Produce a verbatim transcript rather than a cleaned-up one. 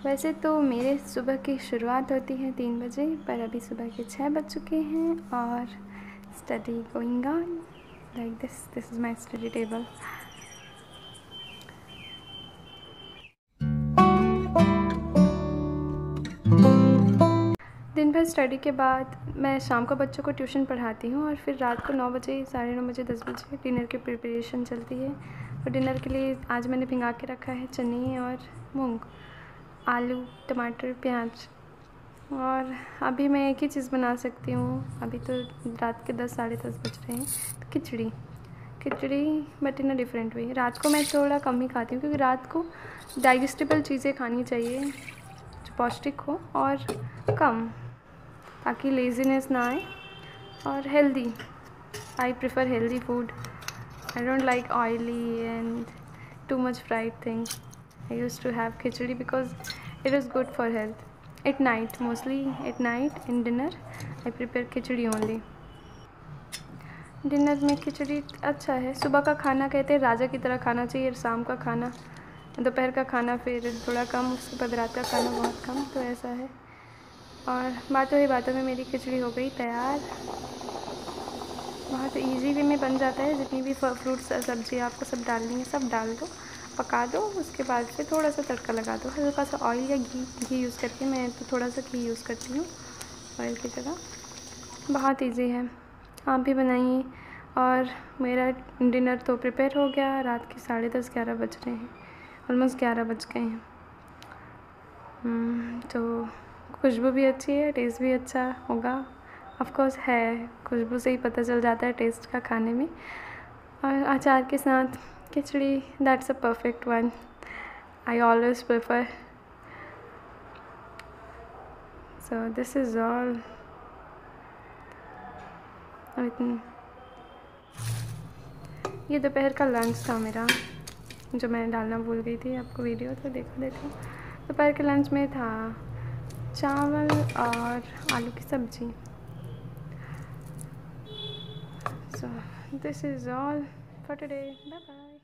वैसे तो मेरे सुबह की शुरुआत होती है तीन बजे, पर अभी सुबह के छः बज चुके हैं और study going on like this this is my study table. दिन भर स्टडी के बाद मैं शाम को बच्चों को ट्यूशन पढ़ाती हूँ और फिर रात को नौ बजे साढ़े नौ बजे दस बजे डिनर की प्रिपरेशन चलती है। और डिनर के लिए आज मैंने भिंगा के रखा है चने और मूंग, आलू, टमाटर, प्याज। और अभी मैं एक ही चीज़ बना सकती हूँ, अभी तो रात के दस साढ़े दस बज रहे हैं, तो खिचड़ी खिचड़ी but in a different way. रात को मैं थोड़ा कम ही खाती हूँ क्योंकि रात को डाइजेस्टेबल चीज़ें खानी चाहिए जो पौष्टिक हो और कम, ताकि लेज़ीनेस ना आए और healthy. I prefer healthy food. I don't like oily and too much fried things. I used to have khichdi because it is good for health. At night, mostly at night in dinner, I prepare khichdi only. Dinner में खिचड़ी अच्छा है। सुबह का खाना कहते हैं राजा की तरह खाना चाहिए, शाम का खाना, दोपहर का खाना फिर थोड़ा कम, उसके बाद रात का खाना बहुत कम, तो ऐसा है। और बातों ही बातों में मेरी खिचड़ी हो गई तैयार। बहुत इजी वे में बन जाता है। जितनी भी फ्रूट्स सब्ज़ी आपको सब डालनी है सब डाल दो, पका दो, उसके बाद फिर थोड़ा सा तड़का लगा दो, हल्का सा ऑयल या घी घी यूज़ करके। मैं तो थोड़ा सा घी यूज़ करती हूँ ऑयल की जगह। बहुत इजी है, आप भी बनाइए। और मेरा डिनर तो प्रिपेयर हो गया। रात के साढ़े दस ग्यारह बज रहे हैं, ऑलमोस्ट ग्यारह बज गए हैं। तो खुशबू भी अच्छी है, टेस्ट भी अच्छा होगा। ऑफ कोर्स है, खुशबू से ही पता चल जाता है टेस्ट का खाने में। और अचार के साथ खिचड़ी, that's a perfect one. I always prefer. So this is all. ये दोपहर का लंच था मेरा, जो मैं डालना भूल गई थी आपको वीडियो, तो देखो देखो। दोपहर के लंच में था चावल और आलू की सब्ज़ी। So this is all for today. Bye bye.